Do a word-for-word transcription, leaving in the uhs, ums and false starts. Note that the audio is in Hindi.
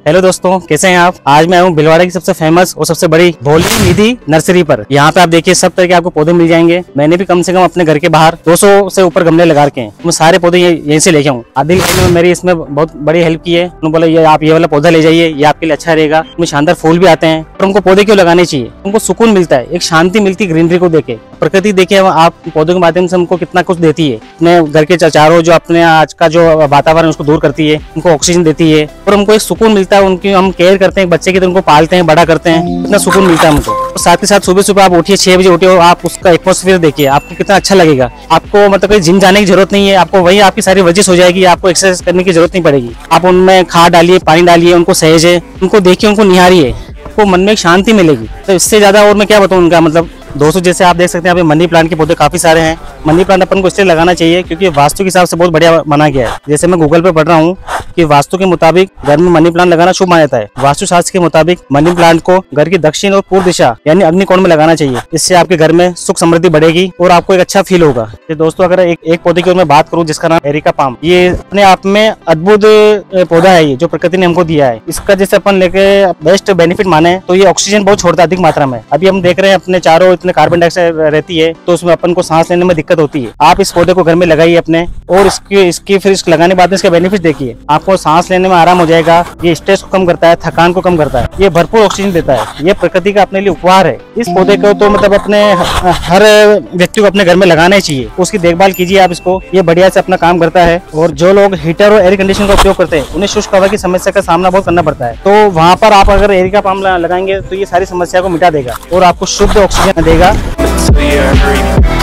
हेलो दोस्तों, कैसे हैं आप। आज मैं हूँ भिलवाड़ा की सबसे फेमस और सबसे बड़ी भोली निधि नर्सरी पर। यहाँ पे आप देखिए सब तरह के आपको पौधे मिल जाएंगे। मैंने भी कम से कम अपने घर के बाहर दो सौ से ऊपर गमले लगा के हैं। मैं सारे पौधे यहीं से लेके आऊँ। आदिल भाई ने मेरी इसमें बहुत बड़ी हेल्प की है। उन्होंने बोला ये आप ये वाला पौधा ले जाइए, ये आपके लिए अच्छा रहेगा। उसमें शानदार फूल भी आते हैं। और उनको पौधे क्यों लगाने चाहिए, उनको सुकून मिलता है, एक शांति मिलती है ग्रीनरी को देखे। प्रकृति देखिए आप पौधों के माध्यम से हमको कितना कुछ देती है। अपने घर के चारों जो अपने आज का जो वातावरण उसको दूर करती है, उनको ऑक्सीजन देती है और हमको एक सुकून मिलता है। उनकी हम केयर करते हैं, बच्चे की तरह उनको पालते हैं, बड़ा करते हैं, इतना सुकून मिलता है हमको। तो साथ ही साथ सुबह सुबह आप उठिए, छह बजे उठिए, आप उसका एटमॉस्फेयर देखिए, आपको कितना अच्छा लगेगा। आपको मतलब कोई जिम जाने की जरूरत नहीं है, आपको वही आपकी सारी वर्जिश हो जाएगी, आपको एक्सरसाइज करने की जरूरत नहीं पड़ेगी। आप उनमें खाद डालिए, पानी डालिए, उनको सहेजे, उनको देखिए, उनको निहारिए, आपको मन में एक शांति मिलेगी। तो इससे ज्यादा और मैं क्या बताऊं उनका मतलब। दोस्तों जैसे आप देख सकते हैं यहाँ पे मनी प्लांट के पौधे काफी सारे हैं। मनी प्लांट अपन को इसलिए लगाना चाहिए क्योंकि वास्तु के हिसाब से बहुत बढ़िया माना गया है। जैसे मैं गूगल पे पढ़ रहा हूँ कि वास्तु के मुताबिक घर में मनी प्लांट लगाना शुभ माना जाता है। वास्तु शास्त्र के मुताबिक मनी प्लांट को घर की दक्षिण और पूर्व दिशा यानी अग्नि कोण में लगाना चाहिए। इससे आपके घर में सुख समृद्धि बढ़ेगी और आपको एक अच्छा फील होगा। तो दोस्तों अगर एक, एक पौधे की और मैं बात करूँ जिसका नाम एरिका पाम, ये अपने आप में अद्भुत पौधा है ये जो प्रकृति ने हमको दिया है। इसका जैसे अपन लेके बेस्ट बेनिफिट माने तो ये ऑक्सीजन बहुत छोड़ता है अधिक मात्रा में। अभी हम देख रहे हैं अपने चारों इतने कार्बन डाइऑक्साइड रहती है तो उसमें अपन को सांस लेने में दिक्कत होती है। आप इस पौधे को घर में लगाइए अपने, और इसकी इसकी फिर इसको लगाने के बाद इसका बेनिफिट देखिए, आपको सांस लेने में आराम हो जाएगा। ये स्ट्रेस को कम करता है, थकान को कम करता है, ये भरपूर ऑक्सीजन देता है। ये प्रकृति का अपने लिए उपहार है। इस पौधे को तो मतलब अपने हर व्यक्ति को अपने घर में लगाना ही चाहिए। उसकी देखभाल कीजिए आप इसको, ये बढ़िया से अपना काम करता है। और जो लोग हीटर और एयर कंडीशन का उपयोग करते हैं उन्हें शुष्क हवा की समस्या का सामना बहुत करना पड़ता है। तो वहाँ पर आप अगर एरिका पाम लगाएंगे तो ये सारी समस्या को मिटा देगा और आपको शुद्ध ऑक्सीजन देगा।